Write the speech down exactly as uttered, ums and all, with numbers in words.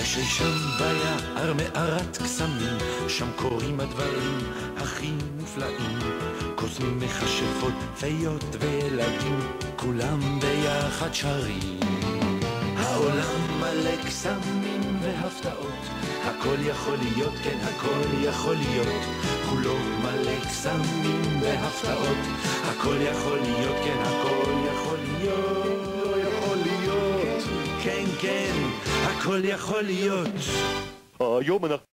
יש לי שם ביער מערת קסמים, שם קורים הדברים הכי מופלאים, קוסמים מכשפות, פיות וילדים, כולם ביחד שרים. העולם מלא קסמים והפתעות, הכל יכול להיות, כן הכל יכול להיות, כולו מלא קסמים והפתעות, הכל יכול להיות, כן הכל יכול להיות, לא יכול להיות, כן כן, הכל יכול להיות. היום אנחנו